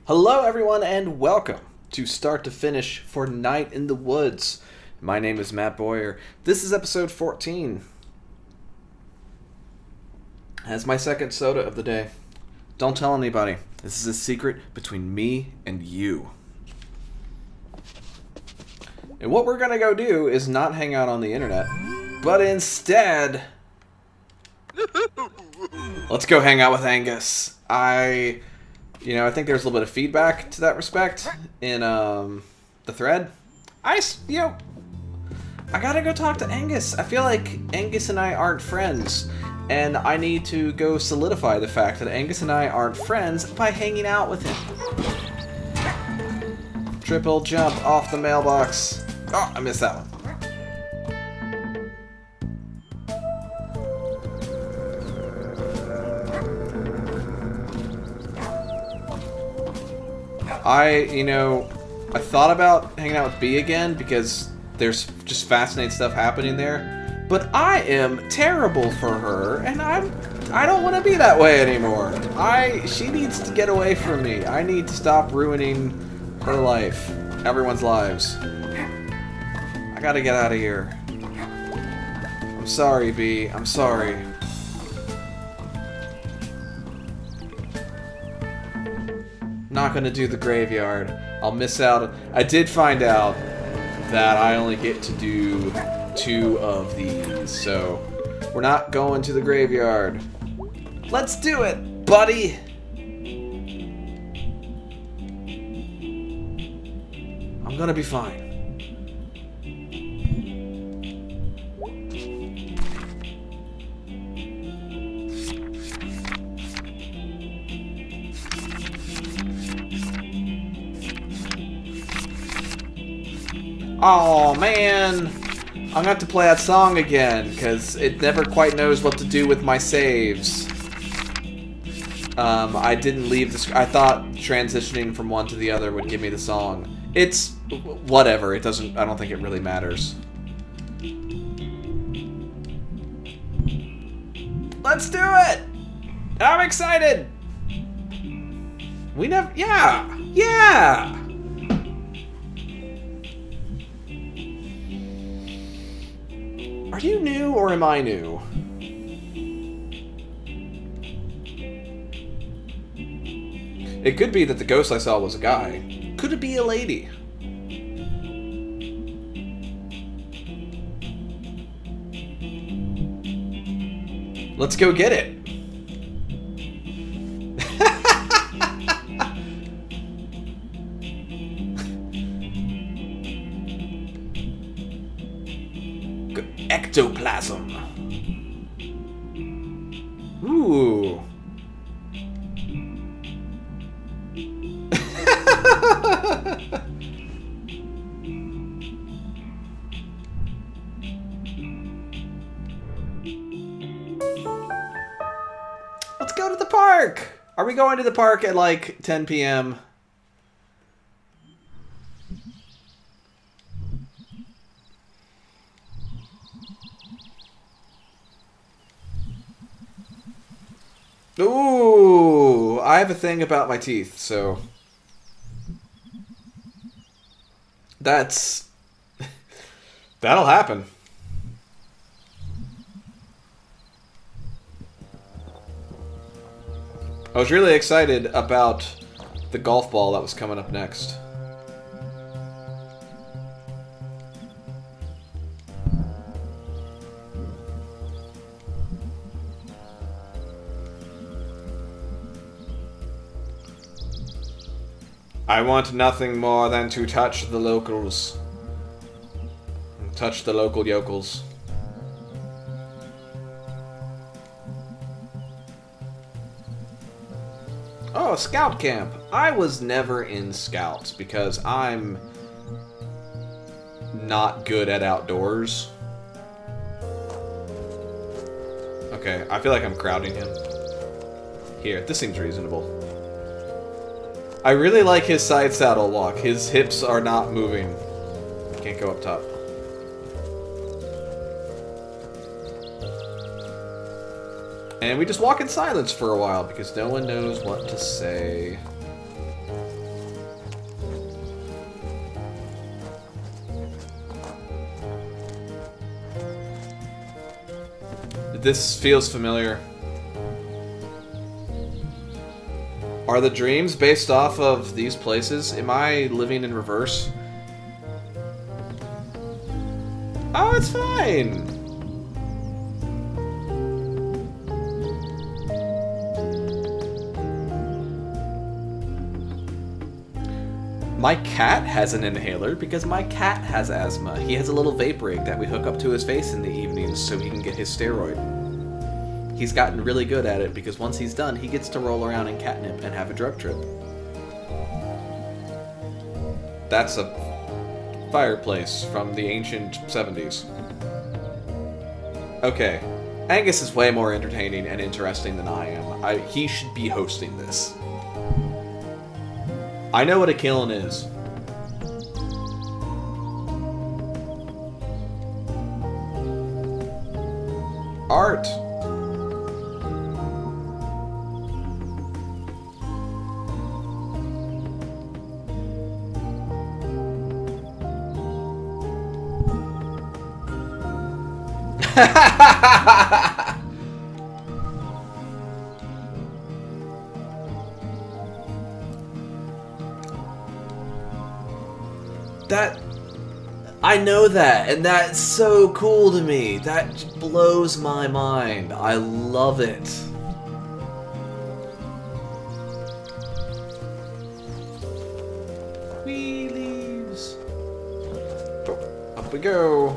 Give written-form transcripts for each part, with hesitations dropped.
Hello everyone and welcome to Start to Finish for Night in the Woods. My name is Matt Bowyer. This is episode 14. That's my second soda of the day. Don't tell anybody. This is a secret between me and you. And what we're gonna go do is not hang out on the internet, but instead, let's go hang out with Angus. I think there's a little bit of feedback to that respect in the thread. I gotta go talk to Angus. I feel like Angus and I aren't friends, and I need to go solidify the fact that Angus and I aren't friends by hanging out with him. Triple jump off the mailbox. Oh, I missed that one. I thought about hanging out with B again because there's just fascinating stuff happening there. But I am terrible for her, and I don't want to be that way anymore. She needs to get away from me. I need to stop ruining her life, everyone's lives. I gotta get out of here. I'm sorry, B. I'm sorry. Not gonna do the graveyard. I'll miss out. I did find out that I only get to do 2 of these, so we're not going to the graveyard. Let's do it, buddy! I'm gonna be fine. Oh man, I'm gonna have to play that song again because it never quite knows what to do with my saves. I didn't leave the. I thought transitioning from one to the other would give me the song. It's whatever. It doesn't. I don't think it really matters. Let's do it! I'm excited. We never. Yeah. Yeah. Are you new or am I new? It could be that the ghost I saw was a guy. Could it be a lady? Let's go get it. Ectoplasm. Ooh. Let's go to the park. Are we going to the park at like 10 p.m.? Ooh, I have a thing about my teeth, so that'll happen. I was really excited about the golf ball that was coming up next. I want nothing more than to touch the locals. Touch the local yokels. Oh, scout camp. I was never in scouts because I'm not good at outdoors. Okay, I feel like I'm crowding him. Here, this seems reasonable. I really like his side saddle walk. His hips are not moving. Can't go up top. And we just walk in silence for a while because no one knows what to say. This feels familiar. Are the dreams based off of these places? Am I living in reverse? Oh, it's fine! My cat has an inhaler because my cat has asthma. He has a little vape rig that we hook up to his face in the evenings so he can get his steroid. He's gotten really good at it because once he's done, he gets to roll around in catnip and have a drug trip. That's a fireplace from the ancient 70s. Okay. Angus is way more entertaining and interesting than I am. He should be hosting this. I know what a kiln is. Art. I know that, and that's so cool to me. That blows my mind. I love it. Whee leaves. Oh, up we go.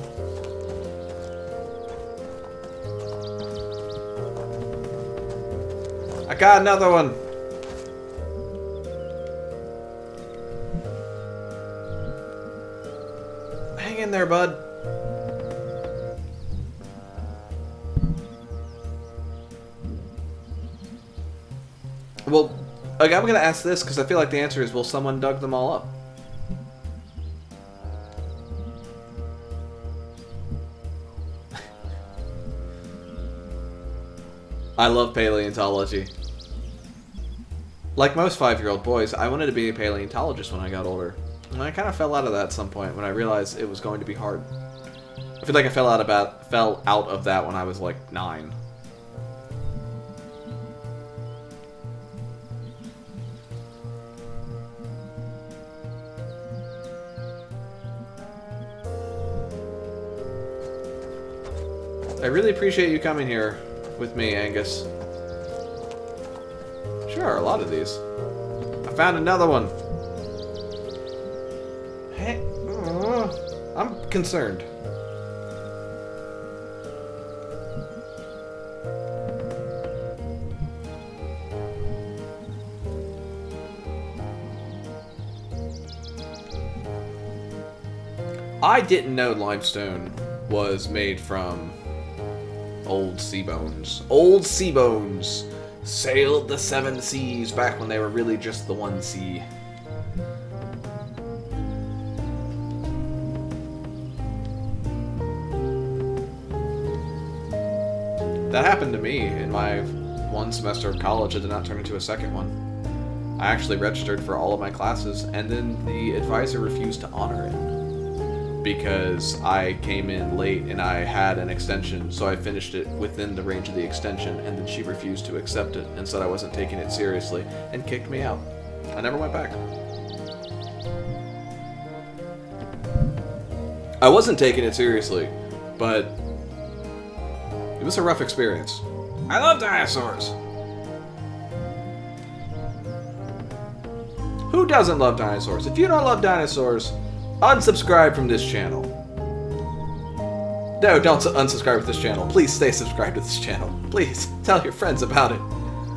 I got another one. Hang in there, bud. Well, okay, I'm gonna ask this because I feel like the answer is, will someone dug them all up? I love paleontology. Like most 5-year-old boys, I wanted to be a paleontologist when I got older. And I kind of fell out of that at some point when I realized it was going to be hard. I feel like I fell out of that when I was like 9. I really appreciate you coming here with me, Angus. Sure, a lot of these. I found another one. Hey, I'm concerned. I didn't know limestone was made from old sea bones. Old sea bones sailed the 7 seas back when they were really just the one sea. That happened to me in my 1 semester of college. It did not turn into a second one. I actually registered for all of my classes, and then the advisor refused to honor it because I came in late and I had an extension, so I finished it within the range of the extension, and then she refused to accept it and said I wasn't taking it seriously and kicked me out. I never went back. I wasn't taking it seriously, but it was a rough experience. I love dinosaurs! Who doesn't love dinosaurs? If you don't love dinosaurs, unsubscribe from this channel. No, don't unsubscribe to this channel. Please stay subscribed to this channel. Please, tell your friends about it.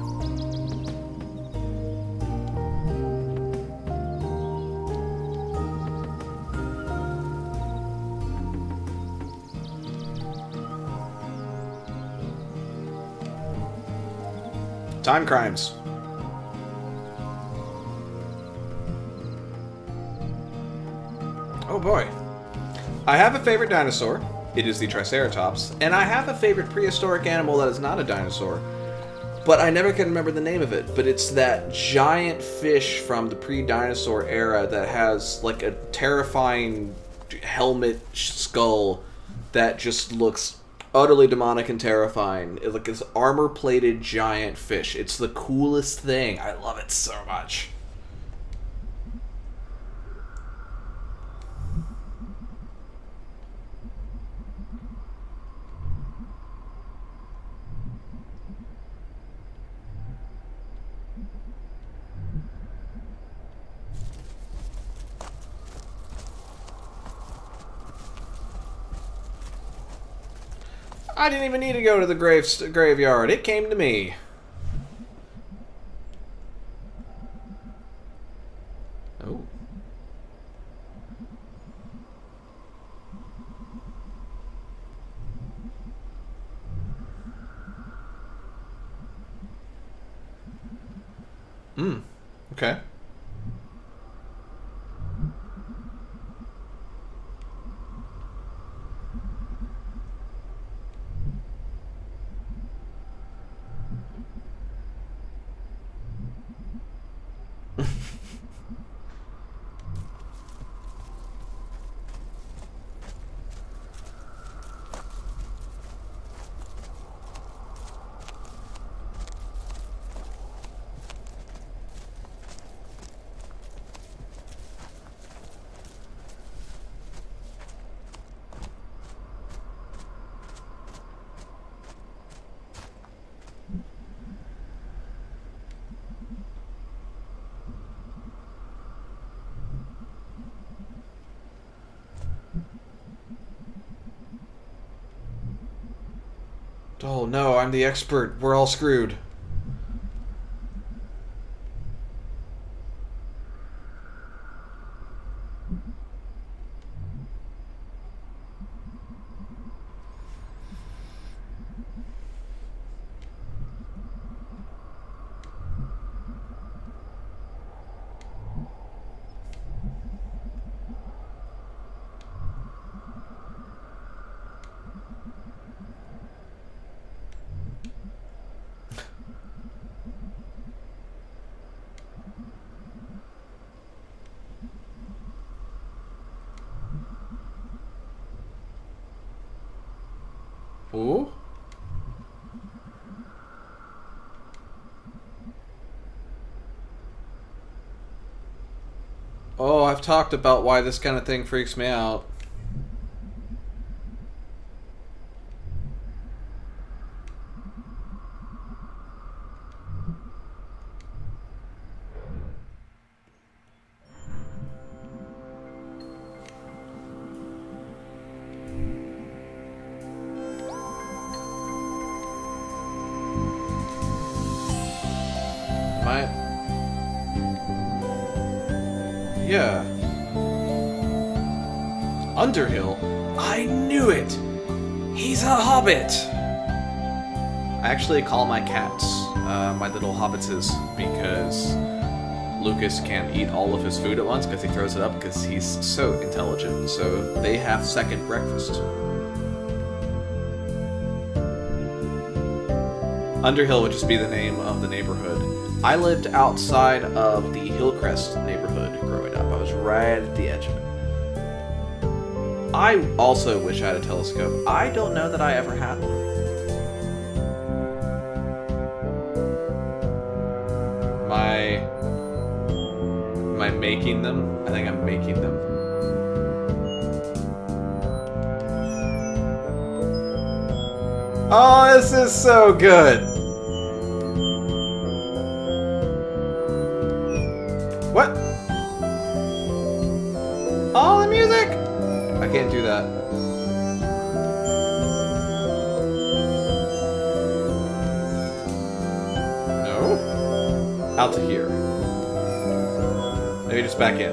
Time crimes. Oh boy. I have a favorite dinosaur. It is the Triceratops. And I have a favorite prehistoric animal that is not a dinosaur. But I never can remember the name of it. But it's that giant fish from the pre-dinosaur era that has like a terrifying helmet skull that just looks Utterly demonic and terrifying. It's like this armor-plated giant fish. It's the coolest thing. I love it so much. I didn't even need to go to the graveyard. It came to me. Oh. Okay. Oh no, I'm the expert. We're all screwed. Ooh. Oh, I've talked about why this kind of thing freaks me out. Yeah. Underhill? I knew it! He's a hobbit! I actually call my cats my little hobbitses because Lucas can't eat all of his food at once because he throws it up because he's so intelligent. So they have second breakfast. Underhill would just be the name of the neighborhood. I lived outside of the Hillcrest neighborhood growing up. I was right at the edge of it. I also wish I had a telescope. I don't know that I ever had one. Am I making them? I think I'm making them. Oh, this is so good! What? Oh, the music! I can't do that. No? Out to here. Maybe just back in.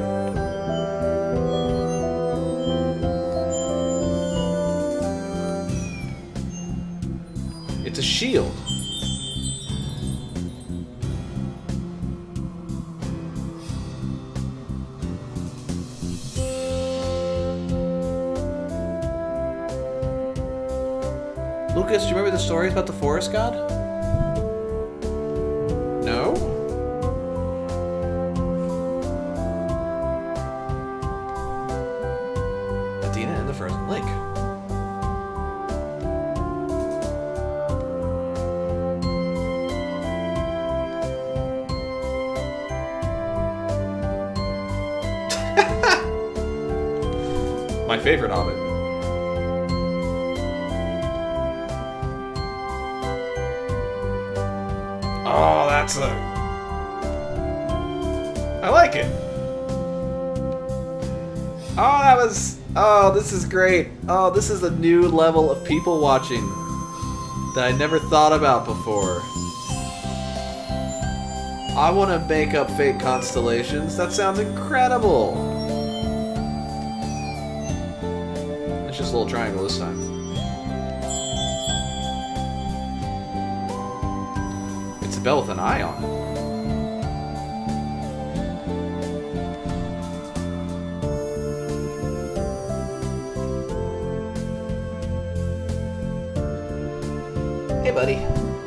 It's a shield. Lucas, do you remember the stories about the forest god? No? Adina and the frozen lake. favorite Hobbit. Oh, that's a... I like it. Oh, that was... Oh, this is great. Oh, this is a new level of people watching that I never thought about before. I want to make up fake constellations. That sounds incredible. It's just a little triangle this time. It's a bell with an eye on it. Hey, buddy.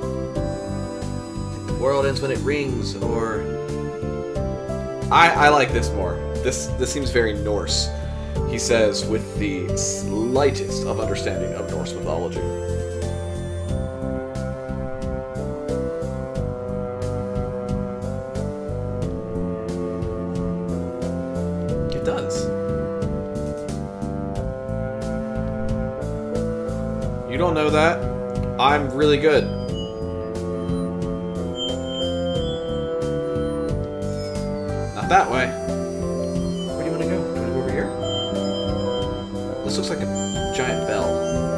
The world ends when it rings, or... I like this more. This seems very Norse. He says, with the slightest of understanding of Norse mythology. It does. You don't know that? I'm really good. Not that way. Where do you want to go? Do you want to go over here? This looks like a giant bell.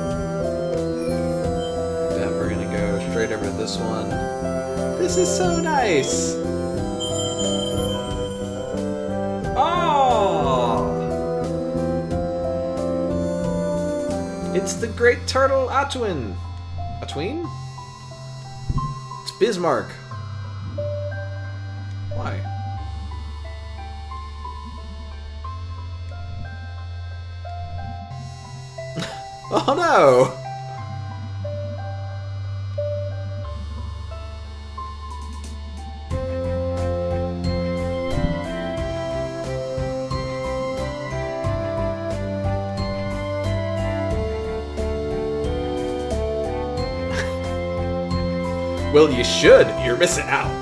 Yeah, we're gonna go straight over to this one. This is so nice! Oh! It's the Great Turtle Atuin! Atuin? It's Bismarck. Why? Oh no! Well, you should. You're missing out.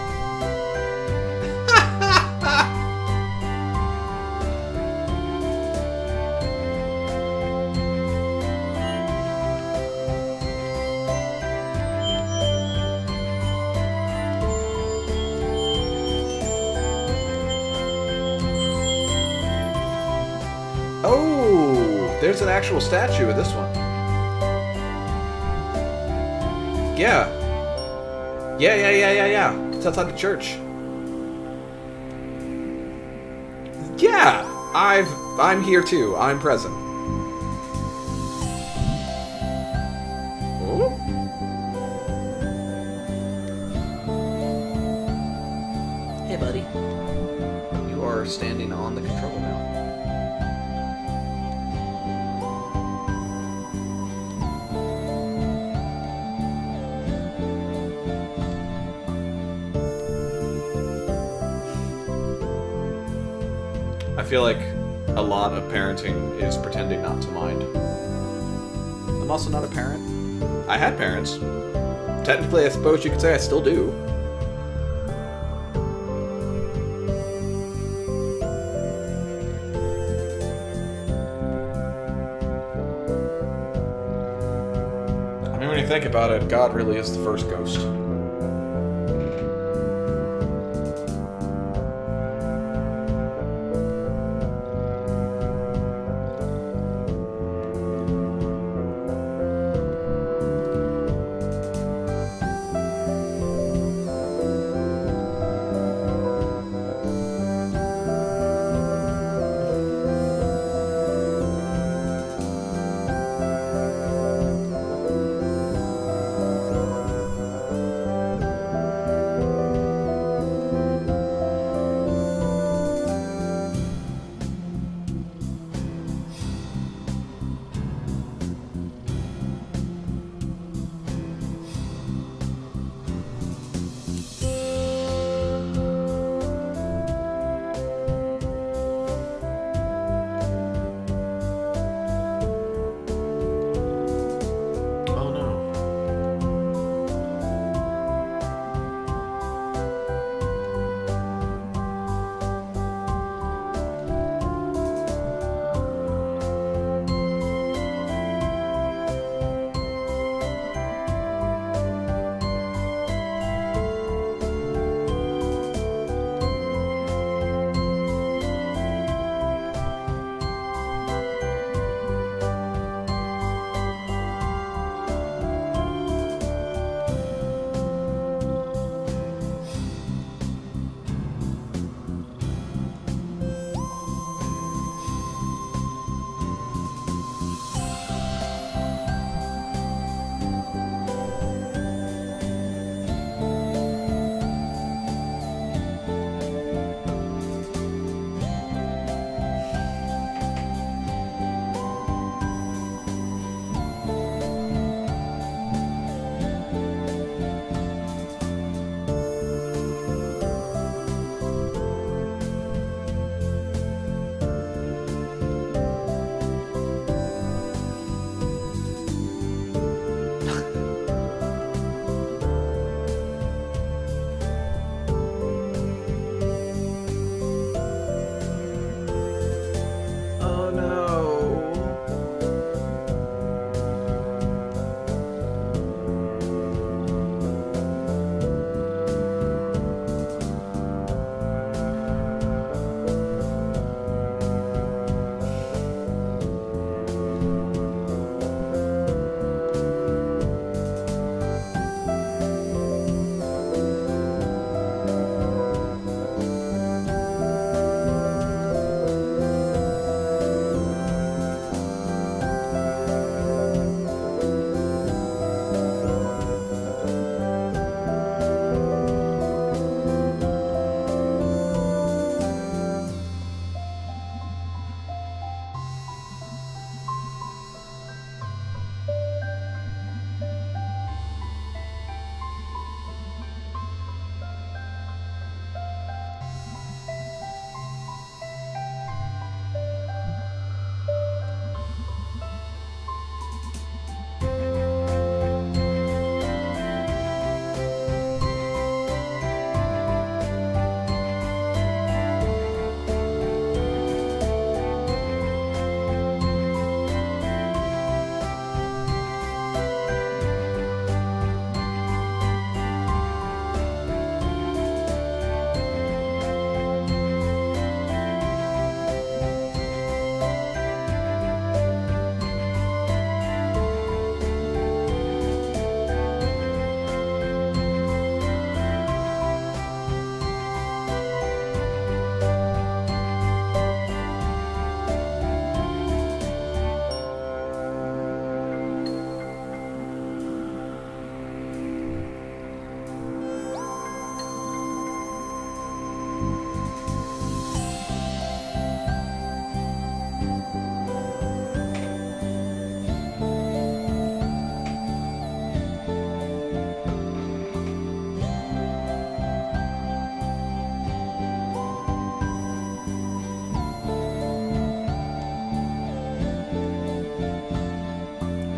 Oh, there's an actual statue of this one. Yeah. Yeah. It's outside the church. Yeah, I'm here too. I'm present. Oh. Hey, buddy. You are standing on the control now. I feel like a lot of parenting is pretending not to mind. I'm also not a parent. I had parents. Technically, I suppose you could say I still do. I mean, when you think about it, God really is the first ghost.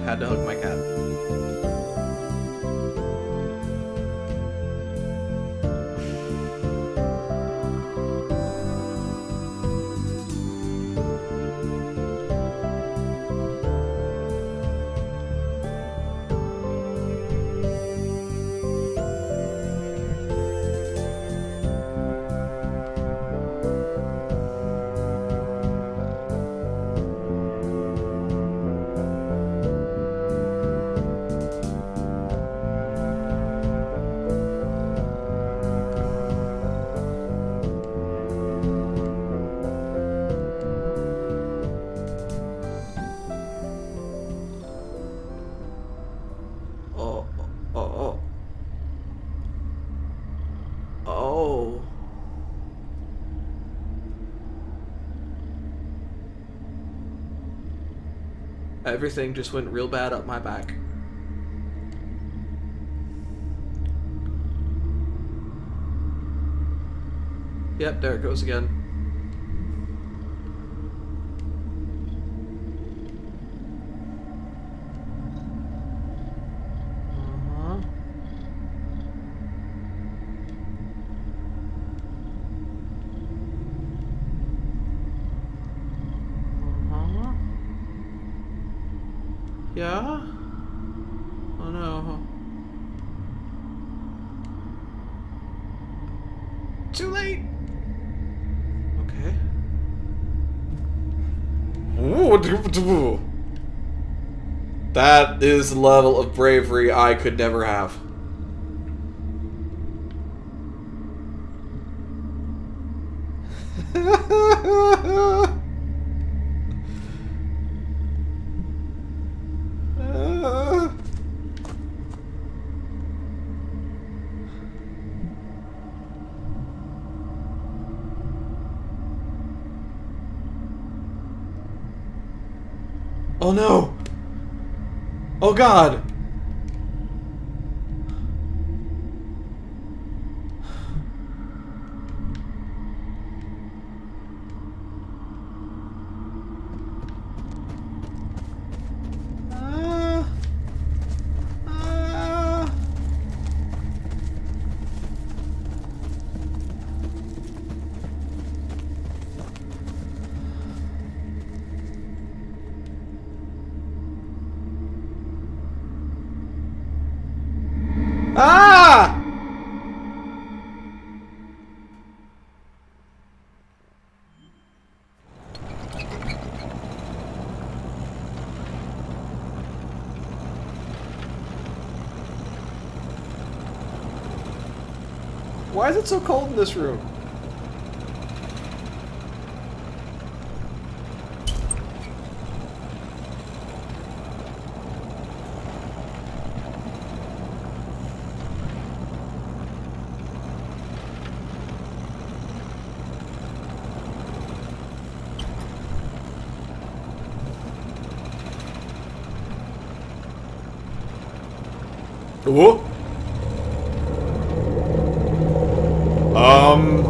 had to hug my cat. Oh. Everything just went real bad up my back. Yep, there it goes again. Yeah? Oh no. Too late! Okay. Ooh, that is the level of bravery I could never have. Oh no! Oh god! Ah! Why is it so cold in this room? Whoa. Um.